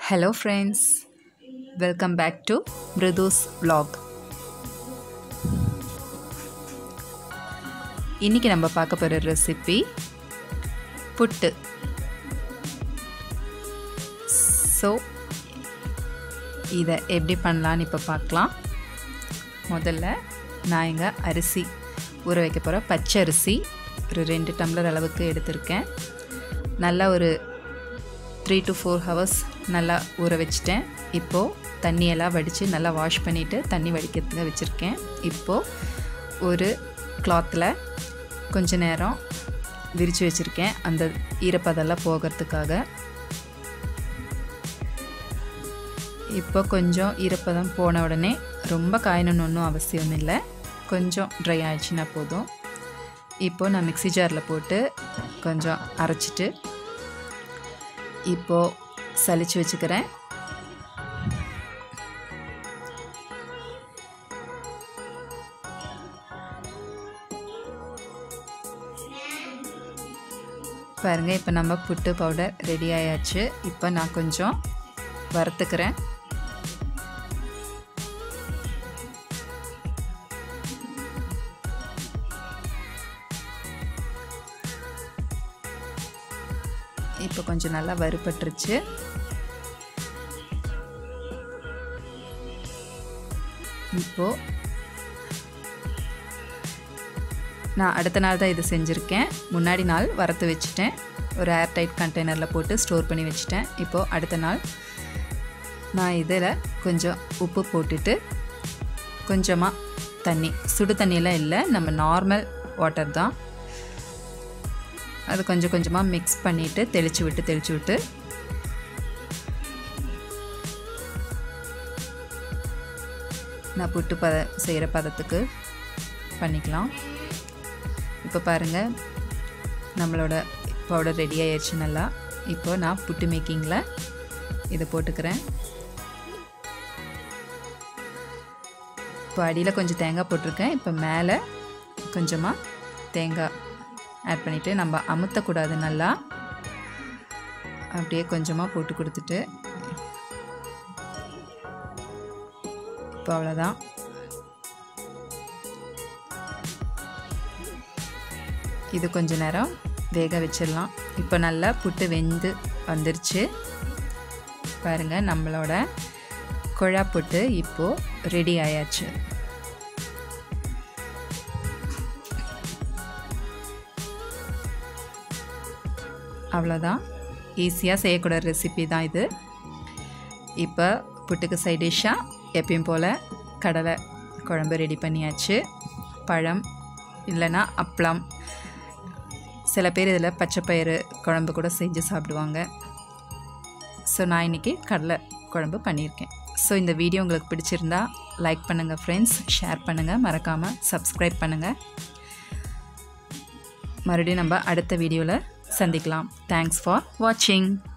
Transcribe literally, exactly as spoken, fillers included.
Hello friends, welcome back to Mrudu's vlog. இன்னைக்கு நம்ம பார்க்க போற ரெசிபி புட்டு. சோ இத எப்படி பண்ணலாம்னு இப்ப பார்க்கலாம். முதல்ல நான் இங்க அரிசி ஊற வைக்க போற பச்சை அரிசி ஒரு ரெண்டு டம்ளர் அளவுக்கு எடுத்துர்க்கேன். நல்லா ஒரு three to four hours நல்லா ஊற வச்சிட்டேன். இப்போ தண்ணி எல்லாம் வடிச்சு நல்லா வாஷ் பண்ணிட்டு தண்ணி வடிக்கிறதுக்கு வச்சிருக்கேன். இப்போ ஒரு கிளாத்ல கொஞ்ச நேரம் விரிச்சு வச்சிருக்கேன் அந்த ஈரப்பதெல்லாம் போகிறதுக்காக. இப்போ கொஞ்சம் ஈரப்பதம் போன உடனே ரொம்ப காயணும்னு ஒன்றும் அவசியம் இல்லை, கொஞ்சம் ட்ரை ஆயிடுச்சுன்னா போதும். இப்போ நான் மிக்ஸி ஜாரில் போட்டு கொஞ்சம் அரைச்சிட்டு இப்போ சலிச்சு வச்சுக்கிறேன். பாருங்க, இப்போ நம்ம புட்டு பவுடர் ரெடி ஆயாச்சு. இப்போ நான் கொஞ்சம் வறுத்துக்கிறேன். இப்போ கொஞ்சம் நல்லா வறுபட்டுருச்சு. இப்போ நான் அடுத்த நாள் தான் இது செஞ்சுருக்கேன். முன்னாடி நாள் வறுத்து வச்சுட்டேன், ஒரு ஏர் டைட் கண்டெய்னரில் போட்டு ஸ்டோர் பண்ணி வச்சுட்டேன். இப்போது அடுத்த நாள் நான் இதில் கொஞ்சம் உப்பு போட்டுட்டு கொஞ்சமாக தண்ணி, சுடு தண்ணியெல்லாம் இல்லை, நம்ம நார்மல் வாட்டர் தான், அது கொஞ்சம் கொஞ்சமாக மிக்ஸ் பண்ணிவிட்டு தெளித்து விட்டு தெளித்து விட்டு நான் புட்டு பத செய்கிற பதத்துக்கு பண்ணிக்கலாம். இப்போ பாருங்கள், நம்மளோட பவுடர் ரெடி ஆயிடுச்சு நல்லா. இப்போ நான் புட்டு மேக்கிங்கில் இதை போட்டுக்கிறேன். இப்போ அடியில் கொஞ்சம் தேங்காய் போட்டிருக்கேன். இப்போ மேலே கொஞ்சமாக தேங்காய் ஆட் பண்ணிவிட்டு நம்ம அமுத்தக்கூடாது, நல்லா அப்படியே கொஞ்சமாக போட்டு கொடுத்துட்டு இப்போ அவ்வளோதான். இது கொஞ்ச நேரம் வேக வச்சிடலாம். இப்போ நல்லா புட்டு வெந்து வந்துருச்சு. பாருங்கள், நம்மளோட குழா புட்டு இப்போது ரெடி ஆயாச்சு. அவ்வளோதான், ஈஸியாக செய்யக்கூடிய ரெசிபி தான் இது. இப்போ புட்டுக்கு சைட் டிஷ்ஷாக எப்பயும் போல் கடலை குழம்பு ரெடி பண்ணியாச்சு. பழம் இல்லைன்னா அப்பளம், சில பேர் இதில் பச்சைப்பயிறு குழம்பு கூட செஞ்சு சாப்பிடுவாங்க. ஸோ நான் இன்றைக்கி கடலை குழம்பு பண்ணியிருக்கேன். ஸோ இந்த வீடியோ உங்களுக்கு பிடிச்சிருந்தா லைக் பண்ணுங்கள் ஃப்ரெண்ட்ஸ், ஷேர் பண்ணுங்கள், மறக்காமல் சப்ஸ்கிரைப் பண்ணுங்கள். மறுபடியும் நம்ம அடுத்த வீடியோவில் சந்திக்கலாம். தேங்க்ஸ் ஃபார் வாட்சிங்.